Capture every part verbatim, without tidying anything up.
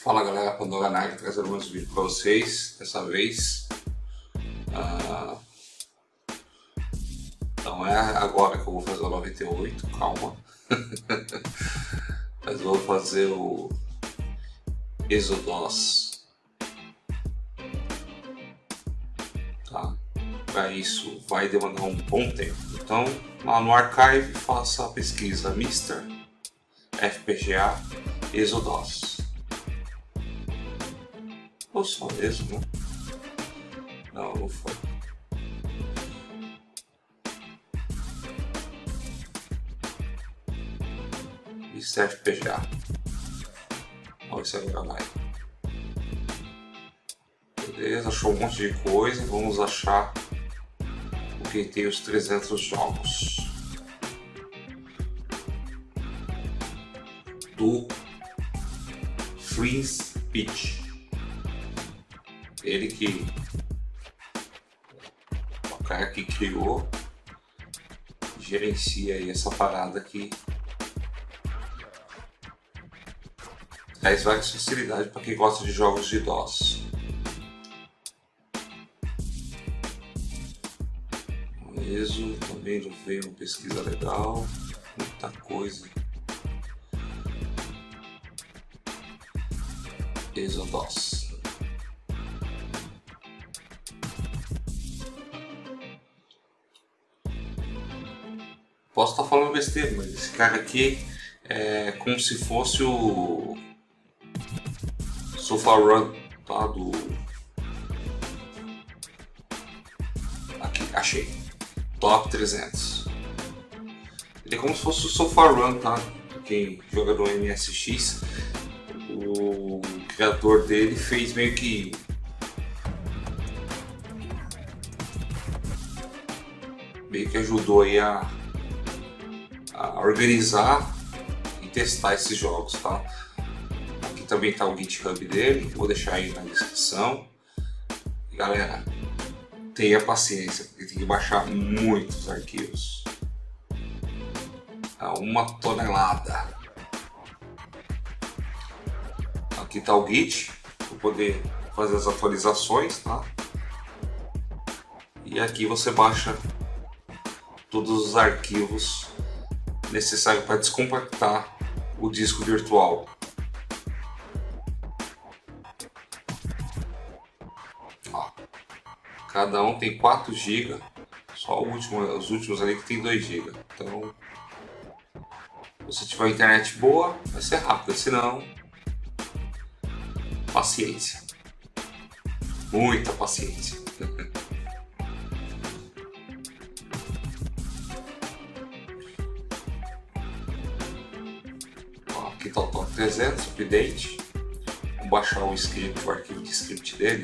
Fala galera, Pandora Night trazendo mais um vídeo para vocês. Dessa vez ah, não é agora que eu vou fazer o noventa e oito, calma. Mas vou fazer o Exodus, tá? Para isso vai demandar um bom tempo. Então lá no Archive faça a pesquisa Mister F P G A Exodus. Ou só mesmo, né? Não, não foi. Mister F P G A. Vamos ver se agora vai. Beleza, achou um monte de coisa. Vamos achar o que tem os trezentos jogos do Freeze Pitch. Ele que o cara que criou, gerencia aí essa parada aqui, traz várias facilidades para quem gosta de jogos de DOS. Isso também não veio uma pesquisa legal, muita coisa. Exodus. Posso estar falando besteira, mas esse cara aqui é como se fosse o Sofarun, tá? Do... Aqui, achei. Top trezentos. Ele é como se fosse o Sofarun, tá? Quem joga no M S X, o criador dele fez meio que meio que ajudou aí a a organizar e testar esses jogos, tá? Aqui também tá o GitHub dele, vou deixar aí na descrição. E, galera, tenha paciência, porque tem que baixar muitos arquivos. É uma tonelada. Aqui tá o Git, para poder fazer as atualizações, tá? E aqui você baixa todos os arquivos necessário para descompactar o disco virtual. Ó, cada um tem quatro gigas, só o último, os últimos ali que tem dois gigas. Então, se você tiver uma internet boa, vai ser rápido, senão, paciência, muita paciência. Aqui está o Top trezentos, update. Vamos baixar o script, o arquivo de script dele.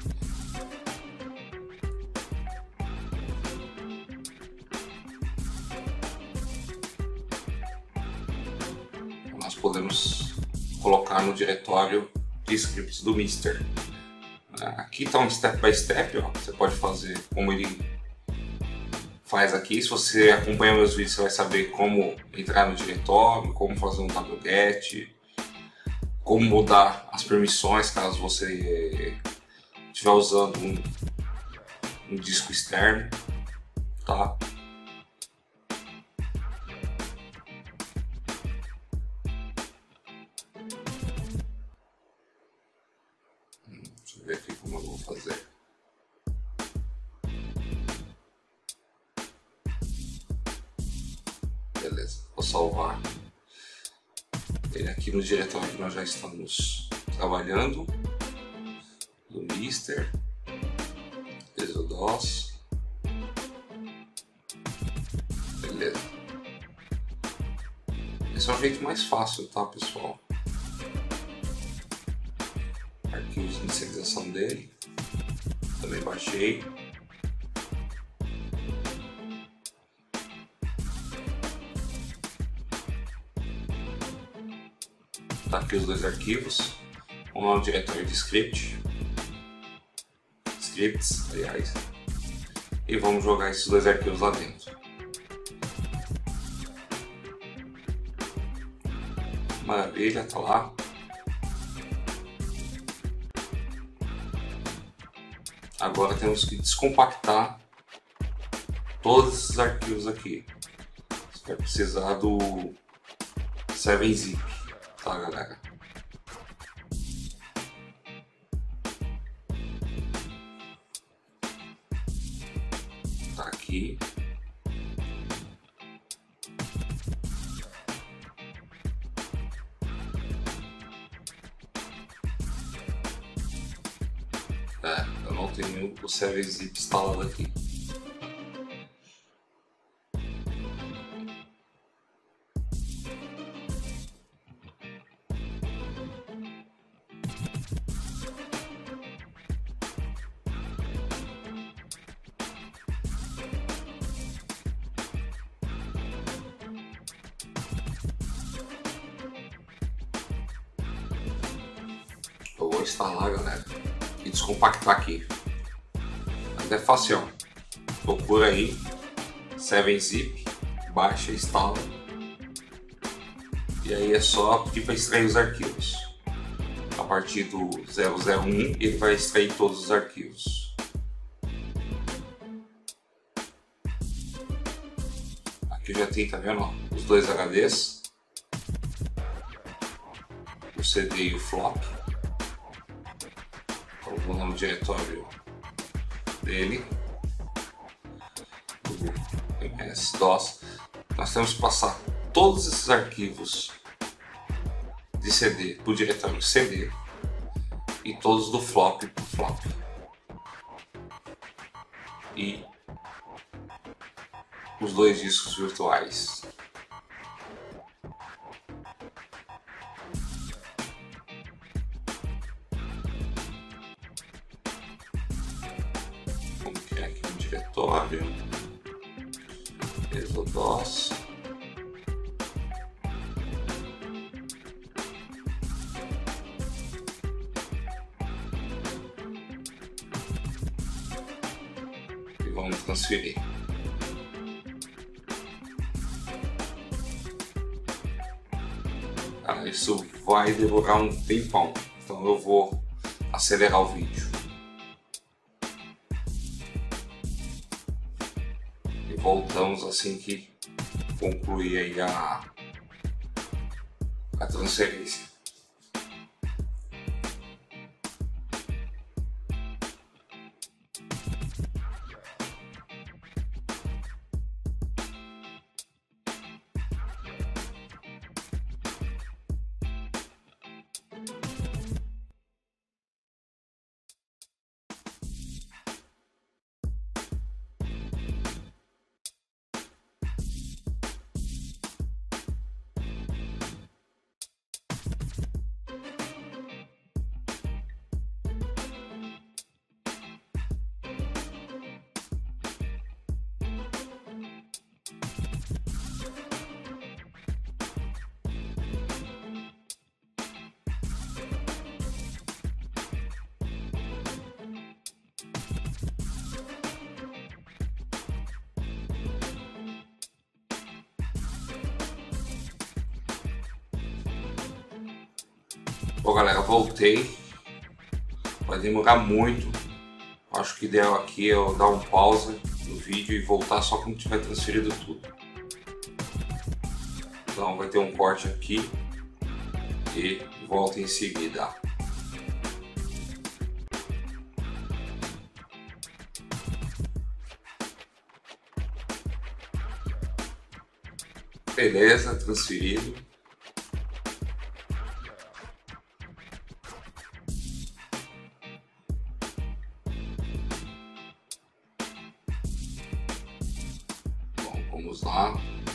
Nós podemos colocar no diretório de scripts do Mister. Aqui está um step by step, ó. Você pode fazer como ele faz aqui. Se você acompanha meus vídeos, você vai saber como entrar no diretório, como fazer um wget, como mudar as permissões caso você estiver usando um, um disco externo, tá? Deixa eu ver aqui como eu vou fazer. Beleza, vou salvar ele aqui no diretório que nós já estamos trabalhando, do Mister Exodus. Beleza. Esse é o jeito mais fácil, tá, pessoal? Arquivos de inicialização dele, também baixei. Tá aqui os dois arquivos. Vamos lá no diretório de script, scripts, aliás, e vamos jogar esses dois arquivos lá dentro. Maravilha, tá lá. Agora temos que descompactar todos esses arquivos aqui. Você vai precisar do sete zip, tá, galera? Tá aqui. É, eu não tenho o sete zip instalado aqui. Eu vou instalar, galera, e descompactar aqui. Mas é fácil. Procura aí sete zip, baixa, instala. E aí é só pedir para extrair os arquivos. A partir do zero zero um ele vai extrair todos os arquivos. Aqui já tem, tá vendo? Ó, os dois H Ds, o C D e o flop. Eu vou lá no diretório dele, do M S DOS. Nós temos que passar todos esses arquivos de C D para o diretório C D e todos do flop para o flop. E os dois discos virtuais. Vamos criar aqui um diretório ExoDOS. E vamos transferir. Ah, isso vai demorar um tempão, então eu vou acelerar o vídeo. E voltamos assim que concluir aí a, a transferência. Bom, galera, voltei. Vai demorar muito. Acho que o ideal aqui é eu dar um pausa no vídeo e voltar só quando tiver transferido tudo. Então vai ter um corte aqui e volta em seguida. Beleza, transferido. Vamos lá,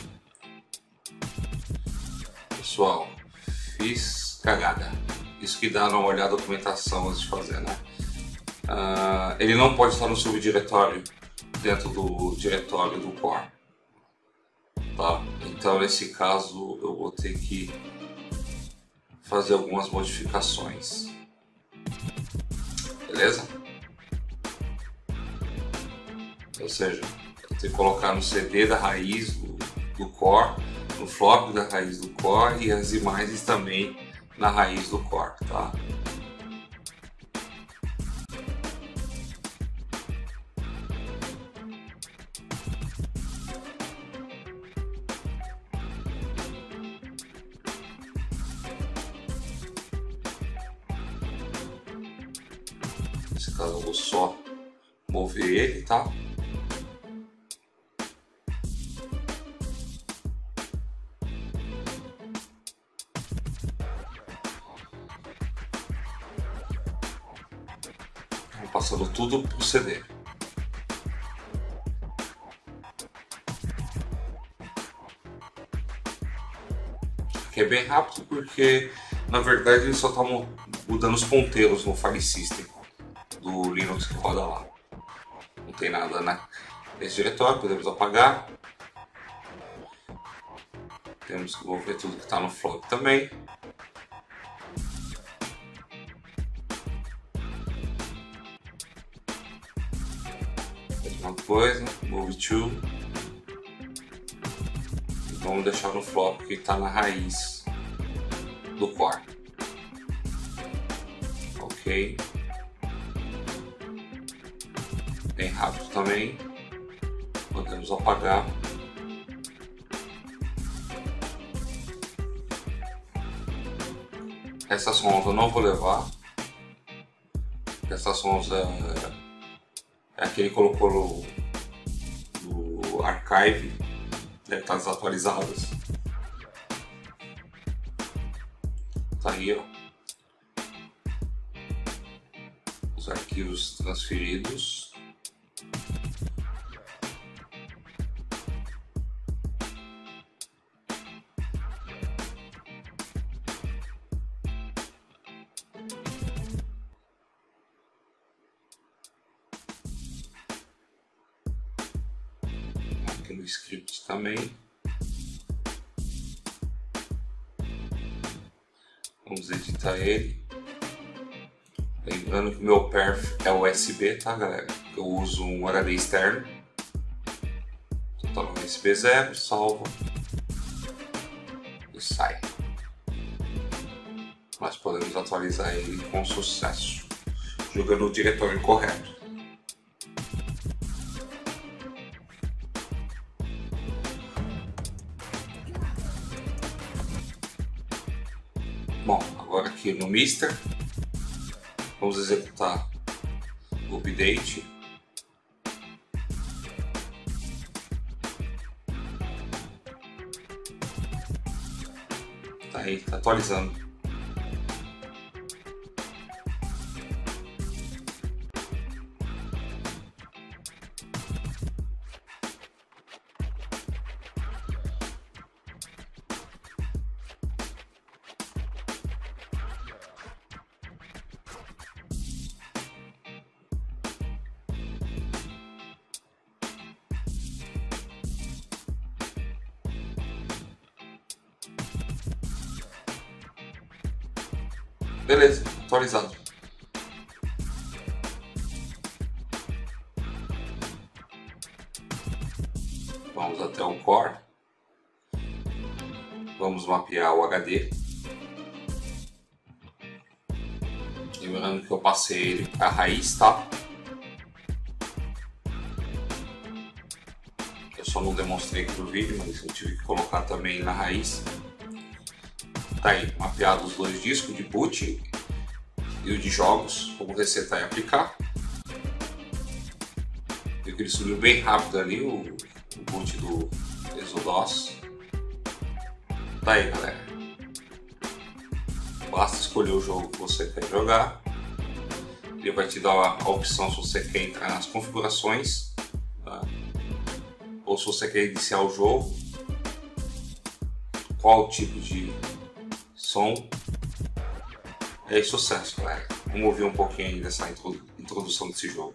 pessoal, fiz cagada, isso que dá uma olhada na documentação antes de fazer, né? Uh, ele não pode estar no subdiretório dentro do diretório do core, tá? Então nesse caso eu vou ter que fazer algumas modificações, beleza? Ou seja, você colocar no C D da raiz do, do core, no flop da raiz do core e as imagens também na raiz do core, tá? caso eu vou só mover ele, tá? Vou passando tudo pro C D. Aqui é bem rápido porque na verdade ele só tá mudando os ponteiros no file system do Linux que roda lá. Não tem nada, né? Nesse diretório, podemos apagar. Temos que mover tudo que está no flop também. Mesma coisa, move to. E vamos deixar no flop que está na raiz do core. Ok. Bem rápido também. Podemos apagar. Essa sonda eu não vou levar. Essa sonda é a que ele colocou no, no archive. Deve estar desatualizadas. Tá aí, ó. Os arquivos transferidos. Aqui no script também. Vamos editar ele. Lembrando que o meu perf é U S B, tá, galera? Eu uso um H D externo. Então tá no U S B zero, salva e sai. Nós podemos atualizar ele com sucesso, jogando o diretório correto. Bom, agora aqui no Mister, vamos executar o update. Tá aí, tá atualizando. Beleza, atualizado. Vamos até o core. Vamos mapear o H D. Lembrando que eu passei ele para a raiz, tá? Eu só não demonstrei aqui no vídeo, mas eu tive que colocar também na raiz. Tá aí, mapeado os dois discos de boot e o de jogos. Vamos resetar e aplicar. Viu que ele subiu bem rápido ali, o, o boot do ExoDOS. Tá aí, galera. Basta escolher o jogo que você quer jogar. Ele vai te dar a opção se você quer entrar nas configurações, tá? Ou se você quer iniciar o jogo, qual tipo de som. É sucesso, galera. Vamos ouvir um pouquinho aí dessa introdução desse jogo.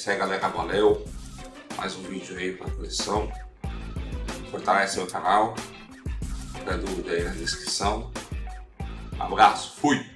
isso aí, galera. Valeu. Mais um vídeo aí pra coleção. Fortalece meu canal. Qualquer dúvida aí na descrição. Abraço. Fui.